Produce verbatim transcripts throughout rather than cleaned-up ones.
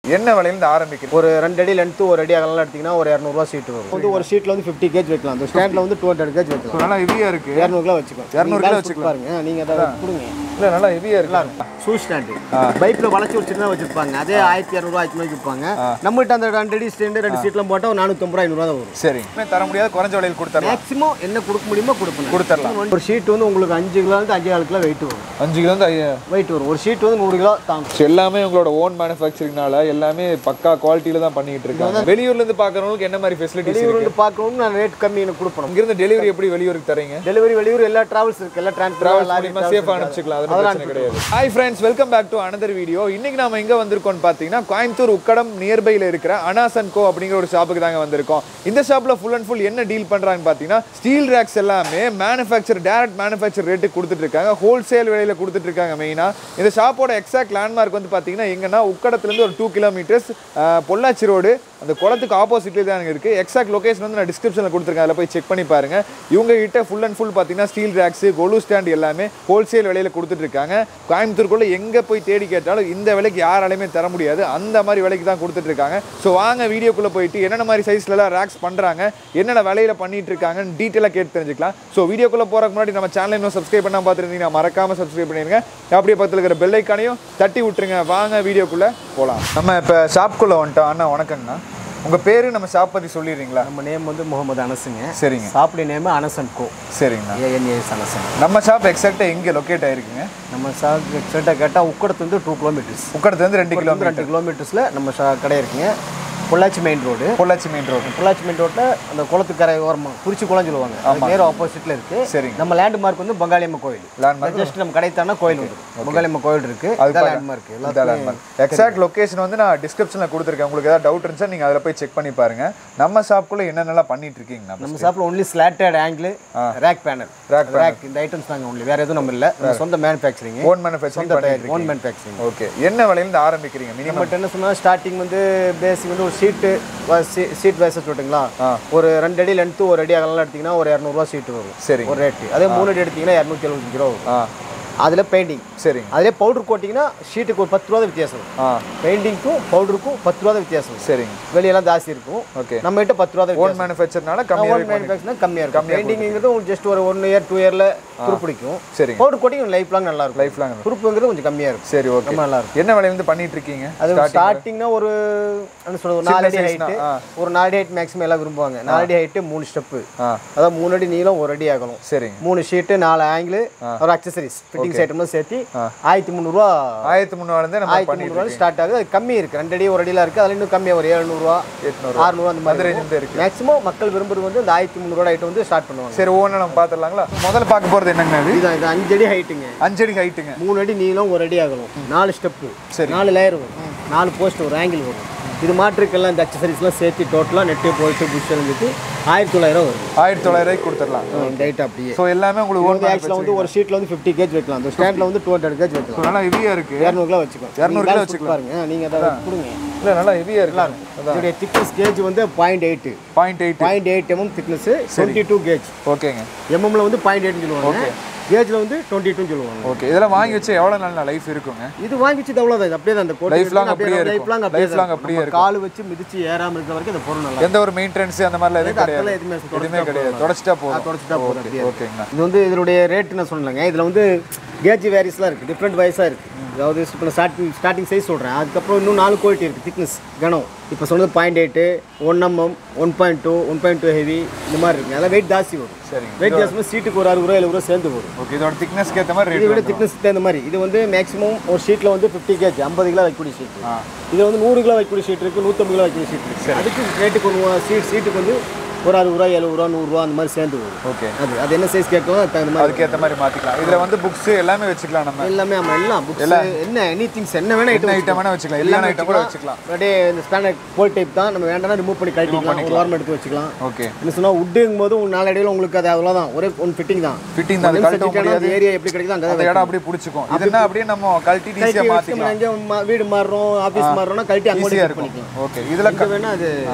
என்ன விலையில இருந்து ஆரம்பிக்குது? ஒரு ரெண்டு அடி லென்த் ஒரு அடி அகலம் எடுத்தீங்கன்னா ஒரு இருநூறு ரூபாய் சீட் வரும். வந்து ஒரு சீட்ல வந்து ஃபிஃப்டி கேஜ் வைக்கலாம். அந்த ஸ்டாண்ட்ல வந்து டூ ஹண்ட்ரட் கேஜ் வைக்கலாம். நல்லா ஹெவியா இருக்கு. இருநூறு கிலோ வச்சுக்கலாம். இருநூறு கிலோ வச்சுக்கலாம் பாருங்க. நீங்க அத கொடுங்க. இல்ல நல்லா ஹெவியா இருக்கு. ஷூ ஸ்டாண்ட் பைப்ல வளைச்சு ஒரு சின்னதா வச்சிருப்பாங்க. அதே ஆயிரத்தி இருநூறு ரூபாய் ஆயிரத்தி விற்பாங்க. நம்ம கிட்ட அந்த ரெண்டு அடி ஸ்டாண்ட் ரெண்டு சீட்லாம் போட்டா ஒரு நானூத்தி ஐம்பது ரூபாய் ஐநூறு ரூபாய் வரும். சரி. தர முடியாது, குறைஞ்ச விலையில கொடுத்தறலாம். மேக்ஸிமம் என்ன கொடுக்க முடியுமோ கொடுப்போம். கொடுத்தறலாம். ஒரு ஷீட் வந்து உங்களுக்கு அஞ்சு கிலோ இருந்து அஞ்சு கிலோ வெயிட் வரும். அஞ்சு கிலோ இருந்து வெயிட் வரும். ஒரு ஷீட் வந்து நூறு கிலோ தாங்கும். எல்லாமே உங்களோட ஓன் மேனுஃபேக்சரிங்னால எல்லாமே பக்கா குவாலிட்டியில தான் பண்ணிட்டு இருக்காங்க. வெளியூர்ல இருந்து பார்க்கறவங்களுக்கு என்ன மாதிரி ஃபெசிலிட்டிஸ் இருக்கு? வெளியூர்ல இருந்து பார்க்கறவங்க நான் ரேட் கம்மியா கொடுப்போம். இங்க இருந்து டெலிவரி எப்படி வெளியூருக்கு தரீங்க? டெலிவரி வெளியூர் எல்லா டிராவல்ஸ் இருக்கு. எல்லா டிரான்ஸ்போர்ட் லாரிமா சேஃபா அனுப்பிச்சுக்கலாம். அது பிரச்சனை கிடையாது. Hi friends, welcome back to another video. இன்னைக்கு நாம எங்க வந்திருக்கோம்னு பாத்தீங்கன்னா கோயம்புத்தூர் உக்கடம் நியர்பைல இருக்கிற அனாசன் கோ அப்படிங்கிற ஒரு ஷாப்புக்கு தாங்க வந்திருக்கோம். இந்த ஷாப்ல ஃபுல் அண்ட் ஃபுல் என்ன டீல் பண்றாங்கன்னு பாத்தீங்கன்னா ஸ்டீல் ரேக்ஸ் எல்லாமே மேனுஃபேக்சர் டைரக்ட் மேனுஃபேக்சர் ரேட்டுக்கு கொடுத்துட்டு இருக்காங்க. ஹோல்சேல் விலையில கொடுத்துட்டு இருக்காங்க. மெயினா இந்த ஷாப்போட எக்ஸாக்ட் லேண்ட்மார்க் வந்து பாத்தீங்கன்னா எங்கன்னா உக்கடத்துல இருந்து ஒரு டூ கிலோமீட்டர்ஸ் பொள்ளாச்சி ரோடு அந்த குளத்துக்கு ஆப்போசிட்லேயே தான் இருக்குது. எக்ஸாக்ட் லொகேஷன் வந்து நான் டிஸ்கிரிப்ஷனில் கொடுத்துருக்கேன். அதில் போய் செக் பண்ணி பாருங்கள். இவங்க கிட்ட ஃபுல் அண்ட் ஃபுல் பார்த்தீங்கன்னா ஸ்டீல் ரேக்ஸு கொலு ஸ்டாண்ட் எல்லாமே ஹோல்சேல் விலையில் கொடுத்துட்ருக்காங்க. கோயம்புத்தூருக்குள்ளே எங்கே போய் தேடி கேட்டாலும் இந்த விலைக்கு யாராலையுமே தர முடியாது. அந்த மாதிரி விலைக்கு தான் கொடுத்துட்ருக்காங்க. ஸோ வாங்க வீடியோக்குள்ளே போயிட்டு என்னென்ன மாதிரி சைஸ்லலாம் ரேக்ஸ் பண்ணுறாங்க, என்னென்ன விலையில் பண்ணிட்டு இருக்காங்கன்னு டீட்டெயிலாக கேட்டு தெரிஞ்சுக்கலாம். ஸோ வீடியோக்குள்ளே போகிறக்கு முன்னாடி நம்ம சேனலை இன்னும் சப்ஸ்கிரைப் பண்ணால் பார்த்துருந்தீங்கன்னா மறக்காமல் சப்ஸ்கிரைப் பண்ணிடுங்க. அப்படியே பக்கத்தில் இருக்கிற பெல் ஐக்கானையும் தட்டி விட்டுருங்க. வாங்க வீடியோக்குள்ளே போகலாம். நம்ம இப்போ ஷாப்புக்குள்ளே வந்துட்டோம். அண்ணா வணக்கங்கண்ணா. உங்கள் பேர் நம்ம ஷாப் பற்றி சொல்லிடுறீங்களா? நம்ம நேம் வந்து முகமது அனசுங்க. சரிங்க. ஷாப்புடைய நேம் அனசன் கோ. சரிங்கண்ணா. ஏஎன்ஏஎஸ் அனசன். நம்ம ஷாப் எக்ஸாக்டாக எங்கே லொக்கேட் ஆகிருக்குங்க? நம்ம ஷாப் எக்ஸாக்டாக கேட்டால் உக்கடத்து வந்து டூ கிலோமீட்டர்ஸ் உக்கடத்துலேருந்து ரெண்டு கிலோமீட்டர் ரெண்டு கிலோமீட்டர்ஸில் நம்ம ஷா கடை இருக்குங்க. Pollachi main road. Pollachi main road. Pollachi main ரோட்டில் அந்த குளத்துக்கரை ஓரமாக குறிச்சி குளம் சொல்லுவாங்க. நேரம் ஆப்போசிட்டில் இருக்குது. சரிங்க. நம்ம லேண்ட்மார்க் வந்து பங்காளியம்மன் கோயில். லேண்ட்மார்க் ஜஸ்ட் நம்ம கடை தானே கோயில் வந்து பங்காளியம்மன் கோயில் இருக்குது. அது லேண்ட்மார்க். லேண்ட்மார்க் எக்ஸாக்ட் லொகேஷன் வந்து நான் டிஸ்கிரிப்ஷனில் கொடுத்துருக்கேன். உங்களுக்கு ஏதாவது டவுட் இருந்துச்சா நீங்கள் அதில் போய் செக் பண்ணி பாருங்கள். நம்ம ஷாப்புக்குள்ளே என்னென்னலாம் பண்ணிட்டு இருக்கீங்க? நம்ம ஷாப்பில் only slotted angle rack panel rack rack இந்த ஐட்டம்ஸ் நாங்கள் ஒன்லி. வேறு எதுவும் நம்ம இல்லை. சொந்த manufacturing own manufacturing own manufacturing. Okay. என்ன விலையிலேருந்து ஆரம்பிக்கிறீங்க? மினிமம் என்ன சொன்னால் ஸ்டார்டிங் வந்து பேசிக் வந்து ஒரு ஷீட்டு சீட் வைஸா சொல்லிட்டுங்களா, ஒரு ரெண்டு அடி லென்த் ஒரு அடி அகலம் எடுத்தீங்கன்னா ஒரு இரநூறுவா சீட் வரும். சரி. ஒரு ரேட்டு. அதே மூணு அடி எடுத்தீங்கன்னா இரநூத்தி எழுபத்தஞ்சு ரூபா வரும். அதில் பெயிண்டிங். சரி. அதிலே பவுடர் கோட்டிங்கன்னா ஷீட்டுக்கு ஒரு பத்து ரூபா வித்தியாசம். பெயிண்டிங்க்கும் பவுடருக்கும் பத்து ரூபா வித்தியாசம். சரிங்க. வெளியெல்லாம் ஜாஸ்தி இருக்கும். ஓகே. நம்ம கிட்ட பத்து ரூபா ஓன் மேனுஃபேக்சர்னால கம்மியாக ஓன் மேனுஃபேக்சர்னா கம்மியாக இருக்கும். பெயிண்டிங்கிறது உங்களுக்கு ஜஸ்ட் ஒரு ஒன் இயர் டூ இயர்ல துருப்பிடிக்கும். சரி. பவுடர் கோட்டிங் லைஃப் லாங் நல்லா இருக்கும். லைஃப் லாங் துருப்புங்கிறது கொஞ்சம் கம்மியாக இருக்கும். சரி. ஓகே. ரொம்ப நல்லா இருக்கும். என்ன விலையிலேருந்து பண்ணிட்டு இருக்கீங்க? அது ஸ்டார்டிங்னா ஒரு என்ன சொல்றது, நாலு அடி ஹைட்டு, ஒரு நாலு அடி ஹைட் மேக்ஸிமம் எல்லாம் விரும்புவாங்க. நாலு அடி ஹைட்டு மூணு ஸ்டெப்பு, அதாவது மூணு அடி நீளம் ஒரு அடி ஆகணும். சரி. மூணு ஷீட்டு நாலு ஆங்கிள் ஒரு அக்சசரிஸ் ஐட்டம்லாம் சேர்த்து ஆயிரத்தி முந்நூறுவா ஆயிரத்தி முந்நூறுவா ஸ்டார்ட் ஆகுது. அது கம்மி இருக்கு. ரெண்டு அடி ஒரு அடியில இருக்கு. அதுல இன்னும் கம்மியா ஒரு எழுநூறுவா அறுநூறுவா அந்த மாதிரி இருக்கு. மேக்ஸிமம் மக்கள் விரும்புறது வந்து இந்த ஆயிரத்தி முந்நூறுவா ஐட்டம் வந்து ஸ்டார்ட் பண்ணுவாங்க. சரி. ஓன நம்ம பாத்துடலாங்களா? முதல்ல பார்க்க போறது என்னங்க? இது இது அஞ்சு அடி ஹைட்டுங்க. அஞ்சு அடி ஹைட்டுங்க. மூணு அடி நீளம் ஒரு அடி ஆகணும். நாலு ஸ்டெப்பு. சரி. நாலு லேயர் வரும். நாலு போஸ்ட் ஒரு ஆங்கிள் வரும். இது மாற்றுக்கெல்லாம் இந்த அக்சசரிஸ்லாம் சேர்த்து டோட்டலாக நெட்டு போயிட்டு புஷ் இருந்துட்டு ஆயிரத்தி தொள்ளாயிரம் வரும். ஆயிரத்தி தொள்ளாயிரம் ரூபாய்க்கு கொடுத்துடலாம் இந்த ஐட்டம் அப்படியே. ஸோ எல்லாமே உங்களுக்கு ஓன் ஆக்சுவலாக வந்து ஒரு ஷீட்டில் வந்து ஃபிஃப்டி கேஜ் வைக்கலாம். அந்த ஸ்டாண்டில் வந்து டூ ஹண்ட்ரட் கேஜ் வைக்கலாம். நல்லா ஹெவியாக இருக்குது. இரநூறு கிலோ வச்சுக்கலாம். இரநூறு கிலோ வச்சுக்கலாம் பாருங்க. நீங்கள் அதை கொடுங்க. இல்லை நல்லா ஹெவியாக இருக்கலாம். இதோடைய திக்னஸ் கேஜ் வந்து point eight point eight point eight MM thickness. Twenty two gauge. ஓகேங்க. எம்எம்ல வந்து பாயிண்ட் எயிட்னு சொல்லுவாங்க. கேஜ்ல வந்து டுவெண்ட்டி டூ சொல்லுவாங்க. ஓகே. இதெல்லாம் வாங்கி வச்சு எவ்வளவு நாள் லைஃப் இருக்குங்க? இது வாங்கி வச்சு அவ்வளவுதான். அப்படியே தான் அந்த கோட் லைஃப் லாங் அப்படியே இருக்கும். லைஃப் லாங் லைஃப் லாங் அப்படியே இருக்கும். கால் வச்சு மிதிச்சு ஏறாம இருக்கிற வரைக்கும் அந்த பொருள் நல்லா. எந்த ஒரு மெயின்டெனன்ஸ் அந்த மாதிரில எதுவும் கிடையாது. எதுவுமே கிடையாது. தொடச்சிட்டா போதும். தொடச்சிட்டா போதும். ஓகேங்க. இது வந்து இதனுடைய ரேட் நான் சொன்னேங்க. இதுல வந்து கேஜ் வேரிஸ்லாம் இருக்கு. டிஃப்ரெண்ட் வைஸா இருக்கு. அதாவது இப்போ ஸ்டார்டிங் ஸ்டார்டிங் சைஸ் சொல்கிறேன். அதுக்கப்புறம் இன்னும் நாலு குவாலிட்டி இருக்குது. திக்னஸ் கனம் இப்போ சொன்னது point eight one MM one point two one point two heavy இந்த மாதிரி இருக்குது. அதெல்லாம் வெயிட் ஜாஸ்தி வரும். சரி. வெயிட் ஜாஸ்தி சீட்டுக்கு ஒரு அறுபது ரூபா எழுபது ரூபா சேர்ந்து வரும். ஓகே. இதோட திக்னஸ்க்கு ஏற்ற மாதிரி இதை விட திக்னஸ் தகுந்த மாதிரி இது வந்து மேக்ஸிமம் ஒரு ஷீட்டில் வந்து ஃபிஃப்டி கேஜ் ஐம்பது கிலோ வைக்கக்கூடிய ஷீட். இது வந்து நூறு கிலோ வைக்கக்கூடிய ஷீட் இருக்குது, நூற்றம்பது கிலோ வைக்கக்கூடிய ஷீட் இருக்குது. அதுக்கு ரேட்டுக்கு ஒன்று சீட் சீட்டுக்கு வந்து ஒரு அறுபது ரூபா எழுபது ரூபா நூறுரூவா அந்த மாதிரி சேர்ந்து வரும். ஓகே. அது அது என்ன சைஸ் கேட்கலாம் அதுக்கு தகுந்த மாதிரி அதுக்கேற்ற மாதிரி மாற்றிக்கலாம். இதில் வந்து புக்ஸ் எல்லாமே வச்சுக்கலாம். நம்ம எல்லாமே ஆமாம் எல்லாம் புக்ஸ் என்ன எனி திங்ஸ் என்ன வேணா ஐட்டம் ஐட்டம் வேணா வச்சுக்கலாம். எல்லா ஐட்டம் கூட வச்சுக்கலாம். அப்படியே இந்த ஸ்டாண்டர்ட் போல் டைப் தான். நம்ம வேண்டாம்னா ரிமூவ் பண்ணி கழட்டிக்கலாம். ஒரு வாரம் எடுத்து வச்சுக்கலாம். ஓகே. என்ன சொன்னால் உட்டுங்கும் போது ஒரு நாலு அடியில் உங்களுக்கு அது அவ்வளோதான். ஒரே ஒன் ஃபிட்டிங் தான். ஃபிட்டிங் தான். கழட்ட ஏரியா எப்படி கிடைக்குது அந்த இடம் அப்படியே பிடிச்சிக்கும். இதுனா அப்படியே நம்ம கழட்டி ஈஸியாக மாற்றிக்கலாம். எங்கே வீடு மாறுறோம் ஆஃபீஸ் மாறுறோம்னா கழட்டி அங்கே பண்ணிக்கலாம். ஓகே. இதில் வேணா அது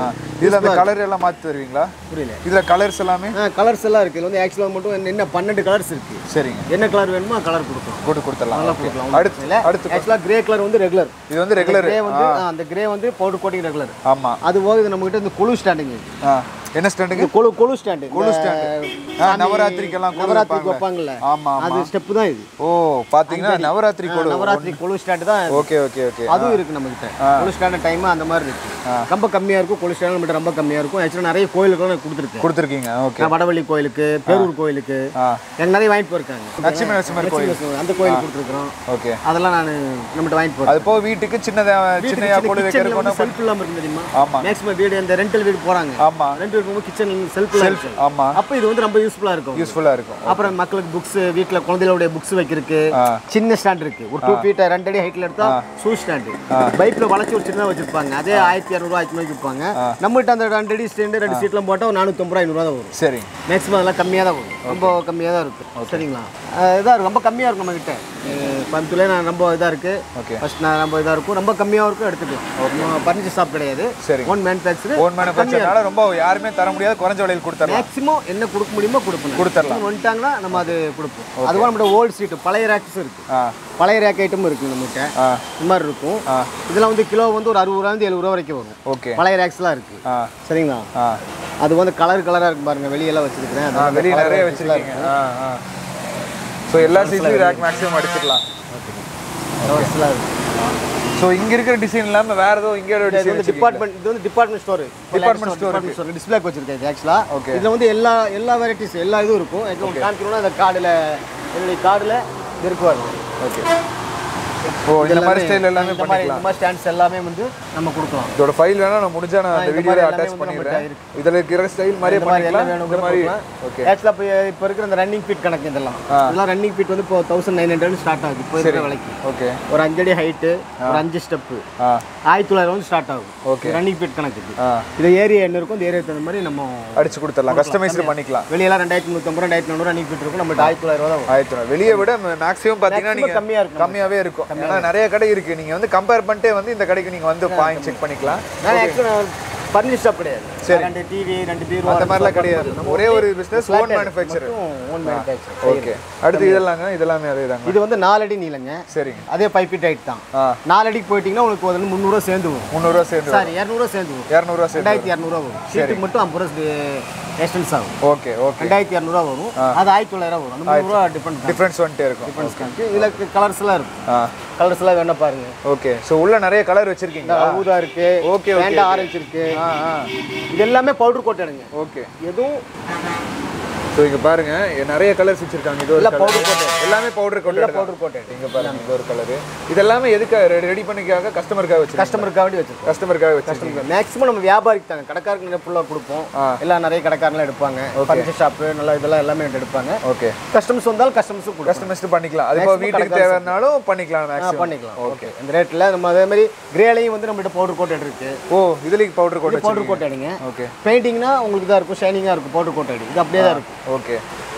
இதுல அந்த கலர் எல்லாம் மாத்தி தருவீங்களா? புரியல. இதுல கலர்ஸ் எல்லாமே கலர்ஸ் எல்லாம் இருக்கு. இதுல வந்து ஆக்சுவலா மட்டும் என்ன பன்னெண்டு கலர்ஸ் இருக்கு. சரிங்க. என்ன கலர் வேணுமோ கலர் கொடுக்கலாம். போட்டு கொடுத்துடலாம். நல்லா கொடுக்கலாம். அடுத்து அடுத்து ஆக்சுவலா கிரே கலர் வந்து ரெகுலர். இது வந்து ரெகுலர். கிரே வந்து அந்த கிரே வந்து பவுடர் கோட்டிங் ரெகுலர். ஆமா. அது போக இது நம்ம கிட்ட இந்த குளு ஸ்டாண்டிங் இருக்கு. என்ன ஸ்டாண்டுங்க? கொலு கொலு ஸ்டாண்ட். கொலு ஸ்டாண்ட். நவராத்திரிக்கு எல்லாம் நவராத்திரிக்கு வைப்பாங்கல. ஆமா ஆமா. அது ஸ்டெப் தான் இது. ஓ பாத்தீங்கன்னா நவராத்திரி கொலு. நவராத்திரி கொலு ஸ்டாண்ட் தான். Okay okay okay. அது இருக்கு நம்ம கிட்ட. கொலு ஸ்டாண்ட் டைம் அந்த மாதிரி இருக்கு. ரொம்ப கம்மியா இருக்கும். கொலு ஸ்டாண்ட் மட்டும் ரொம்ப கம்மியா இருக்கும். एक्चुअली நிறைய கோயிலுக்கு நான் கொடுத்திருக்கேன். கொடுத்திருக்கீங்க. ஓகே. வடவள்ளி கோயிலுக்கு, பேரூர் கோயிலுக்கு எனக்கு நிறைய வாங்கிட்டு போறாங்க. லட்சுமி நரசிம்மர் கோயில் அந்த கோயில் கொடுத்திருக்கோம். ஓகே. அதெல்லாம் நான் நம்மட்ட வாங்கிட்டு போறேன். அது போக வீட்டுக்கு சின்னதா சின்னயா கோயில் வைக்கிறதுக்கு செல்ஃப் இல்லாம இருக்கு தெரியுமா? ஆமா. மேக்ஸிமம் வீடு இந்த ரெண்டல் வீடு போறாங்க. ஆமா. ரெண்டல் வீடு போகும்போது கிச்சன் செல்ஃப் செல்ஃப். ஆமா. அப்ப இது வந்து ரொம்ப யூஸ்ஃபுல்லா இருக்கும். யூஸ்ஃபுல்லா இருக்கும். அப்புறம் மக்களுக்கு புக்ஸ் வீட்ல குழந்தைகளுடைய புக்ஸ் வைக்கிறதுக்கு சின்ன ஸ்டாண்ட் இருக்கு. ஒரு two feet ரெண்டு அடி ஹைட்ல எடுத்தா ஷூ ஸ்டாண்ட். பைக்ல வளைச்சு ஒரு சின்னதா வச்சிருப்பாங்க. அதே ஆயிரத்தி இருநூறு ஆயிரத்தி ஐநூறு விற்பாங்க. நம்ம கிட்ட அந்த ரெண்டு அடி ஸ்டாண்ட் ரெண்டு சீட்லாம் போட்டா நானூத்தி ஐம்பது ரூபாய் ஐநூறு ரூபாய் தான் வரும். சரி. மேக்ஸிமம் அதெல்லாம் கம்மியா தான் வரும். ரொம்ப கம்மியா தான் இருக்கு. சரிங்களா? இதா ரொம்ப கம்மியா இருக்கும் நம்ம கிட்ட. பந்துல நான் ரொம்ப இதா இருக்கு. ஃபர்ஸ்ட் நான் ரொம்ப இதா இருக்கும். ரொம்ப கம்மியா இருக்கும் எடுத்துக்கலாம். பர்னிச்சர் ஷாப் கிடையாது. Own manufacture. ஓன் மேனுஃபேக்சர்னால ரொம்ப யாருமே தர முடியாது. குறைஞ்ச விலையில் கொடுத்தறலாம். மேக்ஸிமம் என்ன கொடுக்க முடியுமோ கொடுப்போம். கொடுத்தறலாம். வந்துட்டாங்கன்னா நம்ம அது கொடுப்போம். அதுவும் நம்ம ஓல்ட் சீட் பழைய ரேக்ஸ் இருக்கு. பழைய ரேக் ஐட்டம் இருக்கு நம்ம கிட்ட. இந்த மாதிரி இருக்கும். இதெல்லாம் வந்து கிலோ வந்து ஒரு அறுபது ரூபாய் எழுபது ரூபாய் வரைக்கும் வரும். ஓகே. பழைய ரேக்ஸ்லாம் இருக்கு. சரிங்களா? அது வந்து கலர் கலரா இருக்கு பாருங்க. வெளியெல்லாம் வச்சிருக்கேன். வெளிய நிறைய வச்சிருக்கீங்க. சோ எல்லா சைஸ்லயும் ரேக் மேக்ஸிமம் அடிச்சுக்கலாம். கலர்ஸ்லாம் இருக்கு. சோ இங்க இருக்கிற டிசைன் இல்லாம வேற ஏதோ இங்க ஒரு டிசைன் வந்து டிபார்ட்மெண்ட் இது வந்து டிபார்ட்மெண்ட் ஸ்டோர். டிபார்ட்மெண்ட் ஸ்டோர் டிஸ்ப்ளேக்கு வச்சிருக்கேன் ஆக்சுவலா. இதுல வந்து எல்லா எல்லா வெரைட்டிஸ் எல்லா இதுவும் இருக்கும். எனக்கு காமிக்கணும்னா அந்த கார்டுல என்னுடைய கார்டுல இருக்கு பாருங்க. ஓகே. ஓ இந்த மாதிரி ஸ்டைல் எல்லாமே பண்ணிக்கலாம். இந்த மாதிரி ஸ்டாண்ட்ஸ் எல்லாமே வந்து நம்ம கொடுக்கலாம். இதோட ஃபைல் வேணா நான் முடிஞ்சா நான் இந்த வீடியோல அட்டாச் பண்ணிடுறேன். இதல இருக்கிற ஸ்டைல் மாதிரியே பண்ணிக்கலாம். இந்த மாதிரி ஓகே. ஆக்சுவலா இப்போ இருக்கிற அந்த ரன்னிங் ஃபீட் கணக்கு இதெல்லாம். இதெல்லாம் ரன்னிங் ஃபீட் வந்து இப்போ nineteen hundred ஸ்டார்ட் ஆகுது. இப்போ இருக்கிற விலைக்கு. ஓகே. ஒரு அஞ்சு அடி ஹைட், ஒரு அஞ்சு ஸ்டெப். ஆயிரத்தி தொள்ளாயிரம் வந்து ஸ்டார்ட் ஆகும். ஓகே. ரன்னிங் ஃபீட் கணக்கு இது. இது ஏரியா என்ன இருக்கும்? இந்த ஏரியாக்கு தகுந்த மாதிரி நம்ம அடிச்சு கொடுத்துறலாம். கஸ்டமைஸ் பண்ணிக்கலாம். வெளியல ரெண்டாயிரத்தி முந்நூறு ரெண்டாயிரத்தி நானூறு ரன்னிங் ஃபீட் இருக்கும். நம்ம ஆயிரத்தி தொள்ளாயிரம் தான் வரும். ஆயிரத்தி தொள்ளாயிரம். வெளிய விட மேக்ஸிமம் பாத்தீங்கன்னா நீங்க கம்மியா இருக்கும். கம்மியாவே இருக்கும். ஏன்னா நிறைய கடை இருக்கு. நீங்க வந்து கம்பேர் பண்ணிட்டே வந்து இந்த கடைக்கு நீங்க வந்து பாயிண்ட் செக் பண்ணிக்கலாம். நான் ஆக்சுவலா பர்னிச்சர் ஷாப் கிடையாது. சரி. ரெண்டு டிவி, ரெண்டு பீரோ அந்த மாதிரிலாம் கிடையாது. ஒரே ஒரு business own manufacture. Own manufacture. Okay. அடுத்து இதெல்லாம் இதெல்லாம் அதேதாங்க. இது வந்து நாலு அடி நீளங்க. சரிங்க. அதே five feet ஹைட் தான். நாலு அடிக்கு போய்ட்டீங்கன்னா உங்களுக்கு வந்து முந்நூறு ரூபாய் சேர்ந்து வரும். முந்நூறு ரூபாய் சேர்ந்து. சாரி இருநூறு ரூபாய் சேர்ந்து வரும். இருநூறு ரூபாய் சேர்ந்து. ரெண்டாயிரத்தி இருநூறு ரூபாய் வரும். சீட்டுக்கு மட்டும் ஐம்பது ரூபாய் எக்ஸ்டென்ஸ் ஆகும். Okay okay. ரெண்டாயிரத்தி இருநூறு ரூபாய் வரும். அது ஆயிரத்தி தொள்ளாயிரம் வரும். அந்த முந்நூறு ரூபாய் டிஃபரன்ஸ் டிஃபரன்ஸ் வந்துட்டே இருக்கும். டிஃபரன்ஸ் கணக்கு. இதுல கலர்ஸ்லாம் இருக்கும். கலர்ஸ்லாம் வேணா பாருங்க. ஓகே. சோ உள்ள நிறைய கலர் வச்சிருக்கீங்க. ஊதா இருக்கு. Okay okay. வேண்டா ஆரஞ்சு இருக்கு. ஆ ஆ. இது எல்லாமே பவுடர் கோட் எடுங்க. ஓகே. எதுவும் சோ இங்க பாருங்க நிறைய கலர்ஸ் வச்சிருக்காங்க. இது ஒரு பவுடர் கோட். எல்லாமே பவுடர் கோட். எல்லா பவுடர் கோட். இங்க பாருங்க இது ஒரு கலர். இதெல்லாம் எதுக்கு ரெடி பண்ணிக்காக கஸ்டமருக்காக வச்சிருக்கோம். கஸ்டமருக்காக வேண்டி வச்சிருக்கோம். கஸ்டமருக்காக வச்சிருக்கோம். மேக்ஸிமம் நம்ம வியாபாரிக்கு தாங்க. கடைக்காரங்க ஃபுல்லா கொடுப்போம். எல்லாம் நிறைய கடைக்காரங்க எடுப்பாங்க. பர்னிச்சர் ஷாப் நல்லா இதெல்லாம் எல்லாமே எடுப்பாங்க. ஓகே. கஸ்டமர்ஸ் வந்தால் கஸ்டமர்ஸ் கூட கஸ்டமைஸ் பண்ணிக்கலாம். அது இப்போ வீட்டுக்கு தேவைனாலும் பண்ணிக்கலாம். மேக்ஸிமம் பண்ணிக்கலாம். ஓகே. இந்த ரேட்ல நம்ம அதே மாதிரி கிரேலையும் வந்து நம்மகிட்ட பவுடர் கோட் இருக்கு. ஓ இதுலக்கு பவுடர் கோட் பவுடர் கோட் எடுங்க. ஓகே. பெயிண்டிங்னா உங்களுக்கு தான் இருக்கும். ஷைனிங்கா இருக்கும். பவுடர் கோட் அடி. இது அப்படியே தான் இருக்கும். ஓகே.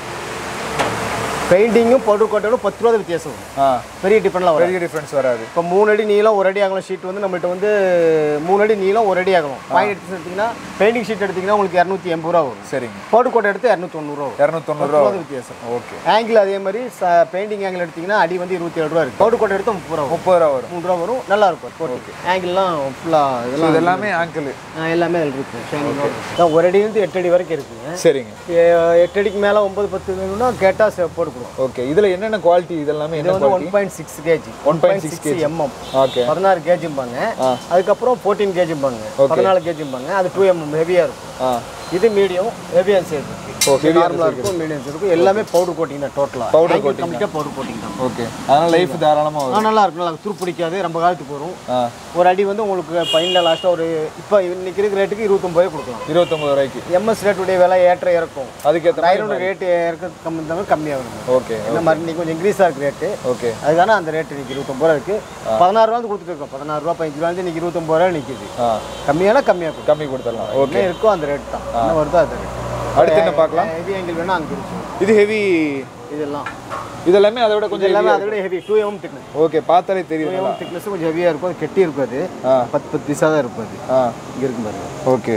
பெயிண்டிங்கும் பவுடர் கோட்டோட பத்து ரூபா வித்தியாசம் வரும். பெரிய டிஃபரன்ஸ்லாம் வரும். பெரிய டிஃபரன்ஸ் வராது. இப்போ மூணு அடி நீளம் ஒரு அடி அகலம் ஷீட் வந்து நம்மகிட்ட வந்து மூணு அடி நீளம் ஒரு அடி அகலம். பாயிண்ட் எடுத்தீங்கன்னா பெயிண்டிங் ஷீட் எடுத்தீங்கன்னா உங்களுக்கு இரநூத்தி எண்பது ரூபா வரும். சரிங்க. பவுடர் கோட் எடுத்து இரநூத்தி தொண்ணூறு ரூபா. இரநூத்தி தொண்ணூறு ரூபா வித்தியாசம். ஓகே. ஆங்கிள் அதே மாதிரி பெயிண்டிங் ஆங்கிள் எடுத்தீங்கன்னா அடி வந்து இருபத்தி ஏழு ரூபா இருக்கு. பவுடர் கோட் எடுத்து முப்பது ரூபா முப்பது ரூபா வரும். மூணு ரூபா வரும். நல்லா இருக்கும். ஓகே. ஆங்கிள்லாம் ஃபுல்லாக இதெல்லாம் இது எல்லாமே ஆங்கிள் எல்லாமே அதில் இருக்கு. ஷைனிங் ஒரு அடி வந்து எட்டு அடி வரைக்கும் இருக்குங்க. சரிங்க. எட்டு அடிக்கு மேலே ஒன்பது பத்து வேணும்னா கேட்டால் போட்டு கொடுக்கும். ஓகே. இதில் என்னென்ன குவாலிட்டி இதெல்லாமே இது வந்து one point six KG one point six KG mm. Okay. பதினாறு கேஜிம்பாங்க. அதுக்கப்புறம் ஃபோர்டீன் கேஜிம்பாங்க. பதினாலு கேஜிம்பாங்க. அது டூ எம்எம் ஹெவியாக இருக்கும். இது மீடியம் ஹெவியாக சேர்த்து. ஓகே. நார்மலா இருக்கும். மீடியம் இருக்கும். எல்லாமே பவுடர் கோட்டிங் தான் டோட்டலா. பவுடர் கோட்டிங் கம்ப்ளீட்டா பவுடர் கோட்டிங் தான். ஓகே. அதனால லைஃப் தாராளமா வரும். நல்லா இருக்கும். நல்லா துரு பிடிக்காது. ரொம்ப காலத்துக்கு வரும். ஒரு அடி வந்து உங்களுக்கு ஃபைனலா லாஸ்டா ஒரு இப்போ இன்னைக்கு இருக்கிற ரேட்டுக்கு இருபத்தொன்பது கொடுக்கலாம். இருபத்தொன்பது ரூபாய்க்கு. எம்எஸ் ரேட் உடைய விலை ஏற்ற இறக்கும். அதுக்கு ஏற்ற ஐநூறு ரேட் இறக்க கம்மி கம்மியாக வரும். ஓகே. இந்த மாதிரி இன்னைக்கு கொஞ்சம் இன்க்ரீஸ் ஆகிற ரேட்டு. ஓகே. அதுக்கான அந்த ரேட் இன்னைக்கு இருபத்தொன்பது ரூபா இருக்கு. பதினாறு ரூபா கொடுத்துட்டு இருக்கோம். பதினாறு ரூபா பதினஞ்சு ரூபா இன்னைக்கு இருபத்தொன்பது ரூபா நிற்குது. கம்மியான கம்மியாக கம்மி கொடுத்துடலாம். ஓகே. இருக்கும் அந்த ரேட் தான். என்ன வருதோ அது ரேட். அடுத்து என்ன பார்க்கலாம்? ஹெவி ஆங்கிள் வேணா அங்க இருக்கு. இது ஹெவி இதெல்லாம் இதெல்லாமே அதை விட கொஞ்சம் எல்லாமே அதை விட heavy two MM thickness. Okay. பார்த்தாலே தெரியும். டூ எம்எம் திக்னஸ் கொஞ்சம் ஹெவியா இருக்கும். அது கெட்டி இருக்கும். அது பத்து பத்து பீஸா தான் இருக்கும். அது இங்க இருக்கு பாருங்க. ஓகே.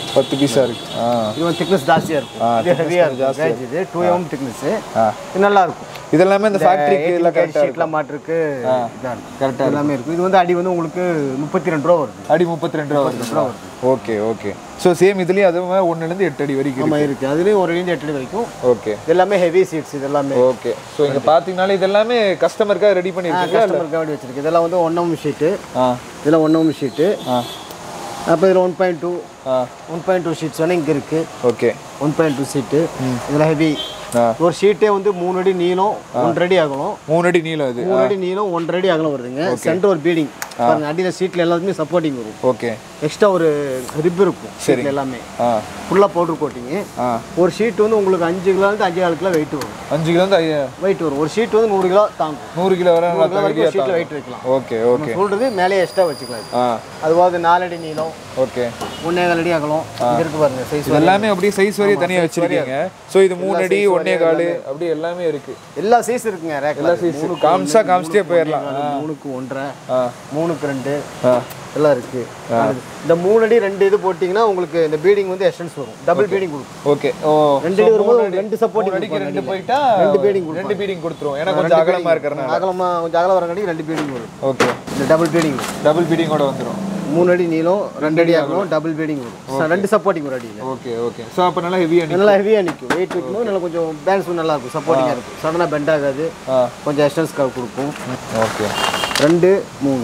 பத்து பீஸா இருக்கு. இது வந்து திக்னஸ் ஜாஸ்தியா இருக்கும். இது ஹெவியா இருக்கும். இது டூ எம் திக்னஸ். இது நல்லா இருக்கும். இதெல்லாம் இந்த ஃபேக்டரிக்கு எல்லாம் கரெக்ட்டா ஷீட்லாம் மாட்டிருக்கு. இதான் கரெக்ட்டா எல்லாமே இருக்கு. இது வந்து அடி வந்து உங்களுக்கு முப்பத்தி ரெண்டு ரூபாய் வருது. அடி முப்பத்தி ரெண்டு ரூபாய் வருது. Okay okay. ஸோ சேம் இதுலேயும் அதுவுமே ஒன்றுல இருந்து எட்டு அடி வரைக்கும் ஆமாம் இருக்கு. அதுலேயும் ஒரு இருந்து எட்டு அடி வரைக்கும். ஓகே. எல்லாமே ஹெவி சீட்ஸ் இது எல்லாமே. ஓகே. ஸோ இங்கே பார்த்தீங்கன்னாலே இது எல்லாமே கஸ்டமருக்காக ரெடி பண்ணியிருக்கீங்க. கஸ்டமருக்காக வேண்டி வச்சிருக்கு. இதெல்லாம் வந்து ஒன் எம் ஷீட்டு. இதெல்லாம் ஒன் எம் ஷீட்டு. அப்போ இதில் one point two one point two sheets வேணால் இங்கே இருக்குது. Okay. One point two sheet. இதில் ஹெவி ஒரு ஷீட்டே வந்து மூணு அடி நீளம் ஒன்றரை அடி ஆகணும். மூணு அடி நீளம் இது. மூணு அடி நீளம் ஒன்றரை அடி அகலம் வருதுங்க. சென்டர் ஒரு பீடிங் பாருங்க. அடியில் சீட்டில் எல்லாத்துமே சப்போர்ட்டிங் வரும். ஓகே. எக்ஸ்ட்ரா ஒரு ரிப் இருக்கும் சரி எல்லாமே. ஃபுல்லாக பவுடர் கோட்டிங்கு. ஒரு ஷீட் வந்து உங்களுக்கு அஞ்சு கிலோலேருந்து அஞ்சு நாலு கிலோ வெயிட் வரும். அஞ்சு கிலோ வந்து வெயிட் வரும். ஒரு ஷீட் வந்து நூறு கிலோ தாங்கும். நூறு கிலோ வர ஷீட்டில் வெயிட் வைக்கலாம். Okay okay. சொல்கிறது மேலே எக்ஸ்ட்ரா வச்சுக்கலாம். அதுவாது நாலு அடி நீளம். ஓகே. ஒன்னே கால் அடி அகலம். இருக்கு பாருங்க சைஸ் எல்லாமே அப்படியே சைஸ் வரையும் தனியாக வச்சிருக்கீங்க. ஸோ இது மூணு அடி ஒன்னே கால் அப்படி எல்லாமே இருக்கு. எல்லா சைஸ் இருக்குங்க. எல்லா சைஸ் காமிச்சா காமிச்சிட்டே போயிடலாம். மூணுக்கு ஒன்றரை மூணுக்கு ரெண்டு எல்லாம் இருக்கு. இந்த மூணு அடி ரெண்டு இது போட்டிங்கன்னா உங்களுக்கு இந்த பீடிங் வந்து எக்ஸ்டென்ஸ் வரும். டபுள் பீடிங் கொடுக்கும். ஓகே. ஓ ரெண்டு அடி வரும்போது ரெண்டு சப்போர்ட் அடிக்கு ரெண்டு போயிட்டா ரெண்டு பீடிங் கொடுக்கும். ரெண்டு பீடிங் கொடுத்துரும். ஏன்னா கொஞ்சம் அகலமா இருக்கறனால. அகலமா கொஞ்சம் அகலம் வரங்காட்டி ரெண்டு பீடிங் வரும். ஓகே. இந்த டபுள் பீடிங் டபுள் பீடிங்கோட வந்துரும். மூணு அடி நீளம் ரெண்டு அடி அகலம் டபுள் பீடிங் வரும். ரெண்டு சப்போர்ட்டிங் ஒரு அடியில். Okay okay. ஸோ அப்போ நல்லா ஹெவியாக நிற்கும். நல்லா ஹெவியாக நிற்கும். வெயிட் வைக்கணும். நல்லா கொஞ்சம் பேலன்ஸ் நல்லா இருக்கும். சப்போர்ட்டிங்காக இருக்கும். சடனாக பெண்ட் ஆகாது. கொஞ்சம் எக்ஸ்டென்ஸ் கவ் கொடுக்கும். ஓகே. ரெண்டு மூணு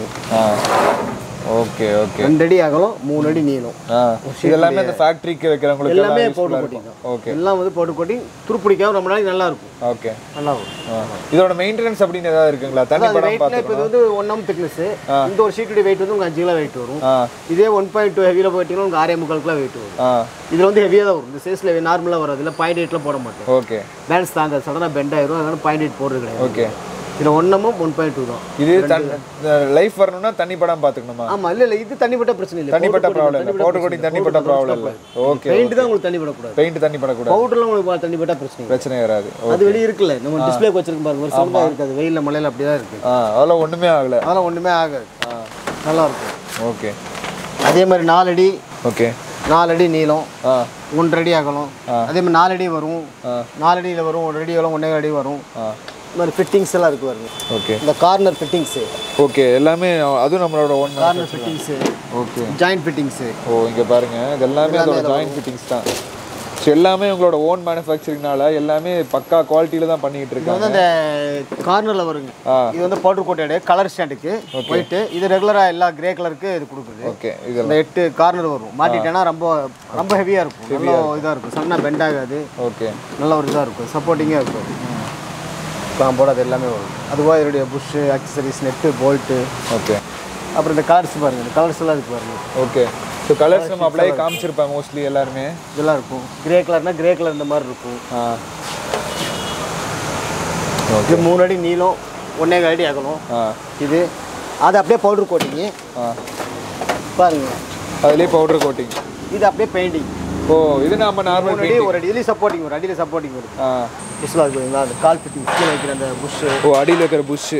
ஓகே ஓகே. ரெண்டு அடி அகலம் மூணு அடி நீளம். இதெல்லாமே அந்த ஃபேக்டரிக்கு வைக்கிறவங்களுக்கு எல்லாமே பவுடர் கோட்டிங். ஓகே. எல்லாம் வந்து பவுடர் கோட்டிங் துருப்பிடிக்காம ரொம்ப நாளைக்கு நல்லா இருக்கும். ஓகே. நல்லா இருக்கும். இதோட மெயின்டெனன்ஸ் அப்படின்னு ஏதாவது இருக்குங்களா? தண்ணி படாம பார்த்துக்கலாம். இப்போ இது வந்து ஒன் எம் திக்னஸ். இந்த ஒரு ஷீட்டோட வெயிட் வந்து உங்களுக்கு அஞ்சு கிலோ வெயிட் வரும். இதே ஒன் பாயிண்ட் டூ ஹெவியில் போயிட்டீங்கன்னா உங்களுக்கு ஆறே முக்கால் கிலோ வெயிட் வரும். இதில் வந்து ஹெவியாக தான் வரும். இந்த சைஸில் நார்மலாக வராது. இல்லை பாயிண்ட் எயிட்ல போட மாட்டோம். ஓகே. பேலன்ஸ் தாங்க சடனாக பெண்ட் ஆயிரும். அதனால பாயிண்ட் எயிட் போடுறது கிடையாது. ஓகே. இதில் ஒன்னமும் ஒன் பாயிண்ட் டூ தான். இது லைஃப் வரணும்னா தண்ணி படாம பார்த்துக்கணுமா? ஆமாம். இல்லை இல்லை இது தண்ணி பட்ட பிரச்சனை இல்லை. தண்ணி பட்ட ப்ராப்ளம் இல்லை. பவுடர் கோட்டிங் தண்ணி பட்ட ப்ராப்ளம் இல்லை. ஓகே. பெயிண்ட் தான் உங்களுக்கு தண்ணி படக்கூடாது. பெயிண்ட் தண்ணி படக்கூடாது. பவுடர்லாம் உங்களுக்கு தண்ணி பட்டா பிரச்சனை பிரச்சனை வராது. அது வெளியே இருக்குல்ல. நம்ம டிஸ்பிளேக்கு வச்சிருக்கோம் பாருங்க. ஒரு சவுண்டாக இருக்காது. வெயிலில் மழையில் அப்படி தான் இருக்குது. அதெல்லாம் ஒன்றுமே ஆகலை. அதெல்லாம் ஒன்றுமே ஆகாது. நல்லா இருக்கும். ஓகே. அதே மாதிரி நாலு அடி. ஓகே. நாலு அடி நீளம் ஒன்றரை அடி அகலம். அதே மாதிரி நாலு அடி வரும். நாலு அடியில் வரும். ஒரு அடி வரும். ஒன்றரை அடி வரும். இந்த மாதிரி ஃபிட்டிங்ஸ் எல்லாம் இருக்கு பாருங்க. ஓகே. இந்த கார்னர் ஃபிட்டிங்ஸ். ஓகே. எல்லாமே அதுவும் நம்மளோட own corner fittings. Okay. Joint fittings. ஓ இங்க பாருங்க. இது எல்லாமே அதோட ஜாயிண்ட் ஃபிட்டிங்ஸ் தான். ஸோ எல்லாமே உங்களோட ஓன் மேனுஃபேக்சரிங்னால எல்லாமே பக்கா குவாலிட்டியில தான் பண்ணிட்டு இருக்காங்க. வந்து அந்த கார்னர்ல வருங்க. இது வந்து பவுடர் கோட்டட் கலர் ஸ்டாண்டுக்கு போயிட்டு இது ரெகுலரா எல்லா கிரே கலருக்கு இது கொடுக்குது. ஓகே. இது இந்த எட்டு கார்னர் வரும். மாட்டிட்டேன்னா ரொம்ப ரொம்ப ஹெவியா இருக்கும். நல்ல இதா இருக்கும். சடனா பெண்ட் ஆகாது. ஓகே. நல்ல ஒரு இதா இருக்கும். சப்போர்ட்டிங்கா இருக்கும். போட அது எல்லாமே வரும். அதுவாக இதோடைய bush accessories nut bolt. Okay. அப்புறம் இந்த கலர்ஸ் பாருங்க. இந்த கலர்ஸ் எல்லாம் இருக்கு பாருங்க. ஓகே. ஸோ கலர்ஸ் நம்ம அப்படியே காமிச்சிருப்பேன் மோஸ்ட்லி எல்லாருமே. இதெல்லாம் இருக்கும். கிரே கலர்னா கிரே கலர் இந்த மாதிரி இருக்கும். இது மூணு அடி நீளம் ஒன்னே கால் அடி அகலம். இது அது அப்படியே பவுடர் கோட்டிங்கு பாருங்க. அதுலேயே பவுடர் கோட்டிங். இது அப்படியே பெயிண்டிங். ஓ இது நம்ம நார்மல் அடி ஒரு அடி இதுலேயும் சப்போர்ட்டிங் ஒரு அடியில் சப்போர்ட்டிங் வரும். ஆ புஷ்லாம் இருக்குங்களா? அந்த கால் ஃபிட்டிங் கீழே வைக்கிற அந்த புஷ்ஷு. ஓ அடியில் வைக்கிற bush.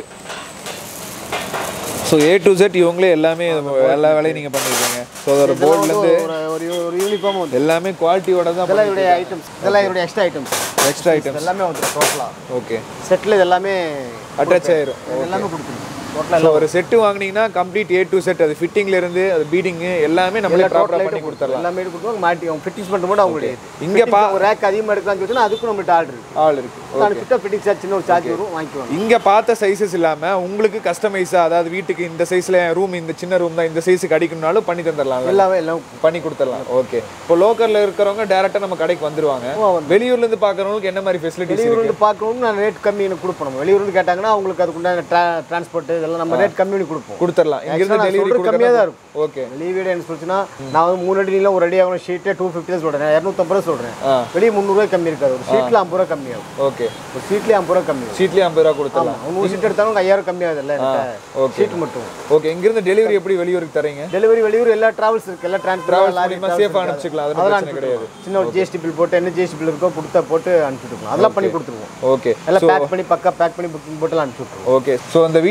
So A to set இவங்களே எல்லாமே எல்லா வேலையும் நீங்கள் பண்ணியிருக்கீங்க. ஸோ அதோட போர்ட்லேருந்து ஒரு ஒரு யூனிஃபார்ம் வந்து எல்லாமே குவாலிட்டியோட தான். இதெல்லாம் இவருடைய ஐட்டம்ஸ். இதெல்லாம் இவருடைய எக்ஸ்ட்ரா ஐட்டம்ஸ். எக்ஸ்ட்ரா ஐட்டம்ஸ் எல்லாமே வந்து டோட்டலாக. ஓகே. செட்டில் இது எல்லாமே அட்டாச் ஆயிரும். எல்லாமே கொடுத்துருங்க. டோட்டலாக ஒரு செட்டு வாங்கினீங்கன்னா கம்ப்ளீட் ஏ டு செட். அது ஃபிட்டிங்லேருந்து அது பீடிங்கு எல்லாமே நம்மளே ப்ராப்பராக பண்ணி கொடுத்துடலாம். எல்லாமே கொடுத்துருவாங்க. மாட்டி அவங்க ஃபிட்டிங்ஸ் பண்ணுற மட்டும் அவங்களுடைய இங்கே பா ஒரு ரேக் அதிகமாக எடுக்கலாம்னு சொல்லிட்டு அதுக்கும் நம்மகிட்ட ஆர்டர் இருக்குது. ஆள் இருக்குது. ஃபிட்டிங் ஃபிட்டிங் சார்ஜ் சின்ன ஒரு சார்ஜ் வரும். வாங்கிக்குவாங்க. இங்கே பார்த்த சைஸஸ் இல்லாமல் உங்களுக்கு கஸ்டமைஸாக அதாவது வீட்டுக்கு இந்த சைஸில் ரூம் இந்த சின்ன ரூம் தான் இந்த சைஸுக்கு அடிக்கணும்னாலும் பண்ணி தந்துடலாம். எல்லாமே எல்லாம் பண்ணி கொடுத்துடலாம். ஓகே. இப்போ லோக்கலில் இருக்கிறவங்க டேரெக்டாக நம்ம கடைக்கு வந்துருவாங்க. வெளியூர்லேருந்து பார்க்குறவங்களுக்கு என்ன மாதிரி ஃபெசிலிட்டிஸ்? வெளியூர்லேருந்து பார்க்கணும்னு நான் ரேட் கம்மி கொடுப்போம். வெளியூர்லேருந்து கேட்டாங்கன்னா அவங்களுக்கு அதுக்குண்டான டிரான்ஸ்போர்ட் இதெல்லாம் நம்ம ரேட் கம்மி கொடுப்போம். கொடுத்துடலாம். இங்கிருந்து டெலிவரி கம்மியாக தான் இருக்கும். ஓகே. டெலிவரி என்ன சொல்லுச்சுன்னா நான் வந்து மூணு அடி நீளம் ஒரு அடி ஆகணும் ஷீட்டே டூ ஃபிஃப்டி தான் சொல்கிறேன். இரநூத்தம்பது ரூபா சொல்கிறேன். வெளியே முந்நூறுரூவா கம்மி இருக்காது. ஒரு ஷீட்டில் ஐம்பது ரூபா கம்மியாகும். ஓகே. ஒரு ஷீட்லேயே ஐம்பது ரூபா கம்மி. ஷீட்லேயே ஐம்பது ரூபா கொடுத்துடலாம். நூறு ஷீட் எடுத்தாலும் ஐயாயிரம் கம்மியாகுது இல்லை ஷீட் மட்டும். ஓகே. இங்கிருந்து டெலிவரி எப்படி வெளியூருக்கு தரீங்க? டெலிவரி வெளியூர் எல்லா டிராவல்ஸ் இருக்குது. எல்லா டிரான்ஸ்போர்ட் சேஃபாக அனுப்பிச்சிக்கலாம். அதெல்லாம் கிடையாது. சின்ன ஒரு ஜிஎஸ்டி பில் போட்டு என்ன ஜிஎஸ்டி பில் இருக்கோ கொடுத்தா போட்டு அனுப்பிச்சுட்டுருக்கோம். அதெல்லாம் பண்ணி கொடுத்துருவோம். ஓகே. எல்லாம் பேக் பண்ணி பக்கா பேக் பண்ணி புக்கிங் போட்டு அனுப்பிச்சுட்ருவோம். ஓகே. ஸோ அந்த வீடியோ பார்க்குற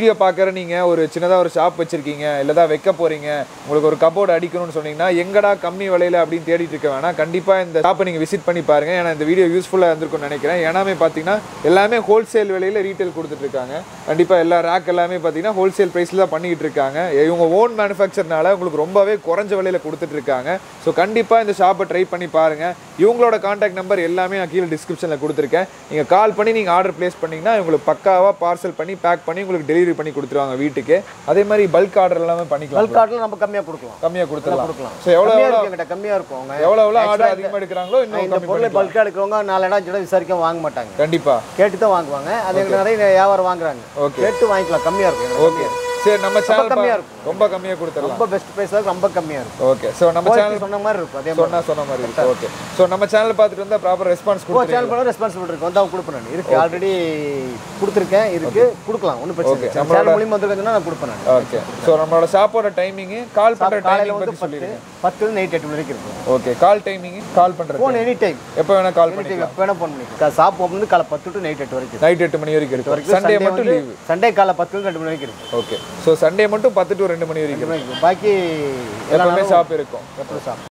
இருக்கிற நீங்கள் ஒரு சின்னதாக ஒரு ஷாப் வச்சுருக்கீங்க இல்லை தான் வைக்க போகிறீங்க, உங்களுக்கு ஒரு கபோர்டு அடிக்கணும்னு சொன்னீங்கன்னா எங்கடா கம்மி விலையில் அப்படின்னு தேடிட்டு இருக்க வேணாம். கண்டிப்பாக இந்த ஷாப்பை நீங்கள் விசிட் பண்ணி பாருங்கள். ஏன்னா இந்த வீடியோ யூஸ்ஃபுல்லாக இருந்திருக்கும்னு நினைக்கிறேன். ஏன்னாமே பார்த்தீங்கன்னா எல்லாமே ஹோல்சேல் விலையில் ரீட்டைல் கொடுத்துட்ருக்காங்க. கண்டிப்பாக எல்லா ரேக் எல்லாமே பார்த்தீங்கன்னா ஹோல்சேல் ப்ரைஸில் தான் பண்ணிக்கிட்டு இருக்காங்க. இவங்க ஓன் மேனுஃபேக்சர்னால உங்களுக்கு ரொம்பவே குறைஞ்ச விலையில் கொடுத்துட்ருக்காங்க. ஸோ கண்டிப்பாக இந்த ஷாப்பை ட்ரை பண்ணி பாருங்கள். இவங்களோட கான்டாக்ட் நம்பர் எல்லாமே நான் கீழே டிஸ்கிரிப்ஷனில் கொடுத்துருக்கேன். நீங்கள் கால் பண்ணி நீங்கள் ஆர்டர் ப்ளேஸ் பண்ணிங்கன்னா உங்களுக்கு பக்காவாக பார்சல் பண்ணி பேக் பண்ணி உங்களுக்கு டெலிவரி பண்ணி கொடுத்துருவாங்க வீட்டுக்கு. அதே மாதிரி பல்க் ஆர்டர் எல்லாமே பண்ணிக்கலாம். பல்க் ஆர்டர் நம்ம கம்மியாக கொடுக்கலாம், கம்மியாக கொடுத்துடலாம் கொடுக்கலாம். ஸோ எவ்வளோ எங்கிட்ட கம்மியாக இருக்கும். எவ்வளோ எவ்வளோ ஆர்டர் அதிகமாக எடுக்கிறாங்களோ இன்னும் இந்த பொருளை பல்காக எடுக்கிறவங்க நாலு இடம் சொல்ல விசாரிக்க வாங்க மாட்டாங்க. கண்டிப்பாக கேட்டு தான் வாங்குவாங்க. அது எங்களுக்கு நிறைய வியாபாரம் வாங்குறாங்க. கேட்டு வாங்கிக்கலாம், கம்மியாக இருக்கும். ஓகே சரி, நம்ம சேனல் கம்மியாக இருக்கும், ரொம்ப கம்மியாக கொடுத்துடலாம். ரொம்ப பெஸ்ட் ப்ரைஸாக ரொம்ப கம்மியாக இருக்கும். ஓகே ஸோ நம்ம சேனல் சொன்ன மாதிரி இருக்கும். அதே சொன்னா சொன்ன மாதிரி இருக்கும். ஓகே ஸோ நம்ம சேனல் பார்த்துட்டு வந்தால் ப்ராப்பர் ரெஸ்பான்ஸ் கொடுத்து சேனல் பண்ண ரெஸ்பான்சிபிள் இருக்கும். வந்து அவங்க கொடுப்பேன். நான் இருக்கு, ஆல்ரெடி கொடுத்துருக்கேன், இருக்கு, கொடுக்கலாம், ஒன்றும் பிரச்சனை இல்லை. சேனல் மூலியமாக வந்துருக்கேன்னா நான் கொடுப்பேன். ஓகே ஸோ நம்மளோட ஷாப்போட டைமிங் கால் பண்ணுற டைமிங் பற்றி சொல்லிடுங்க. பத்து நைட் எட்டு மணி வரைக்கும் இருக்கும். ஓகே கால் டைமிங் கால் பண்ணுறது ஃபோன் எனி டைம், எப்போ வேணால் கால் பண்ணி எப்போ வேணால் ஃபோன் பண்ணிக்கலாம். ஷாப் ஓப்பன் வந்து காலை பத்து டு நைட் எட்டு வரைக்கும், நைட் எட்டு மணி வரைக்கும் இருக்கும். சண்டே மட்டும் லீவ். சண்டே காலை பத்து ரெண்டு மணி வரைக்கும் இருக்கும். ஓகே ஸோ சண்டே மட்டும் பத்து டு ரெண்டு மணி வரைக்கும். பாக்கி எல்லாமே ஷாப் இருக்கும். எப்போ ஷாப்